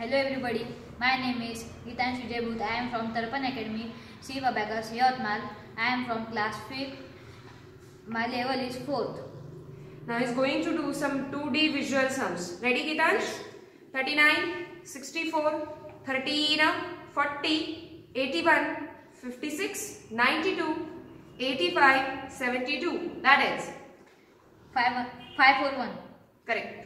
Hello everybody, my name is Gitansh Vijay Booth. I am from Tarpan Academy, Shiv Abacus, Yatmal. I am from class 5th. My level is 4th. Now he is going to do some 2D visual sums. Ready, Gitansh? 39, 64, 13, 40, 81, 56, 92, 85, 72. That is 541. correct.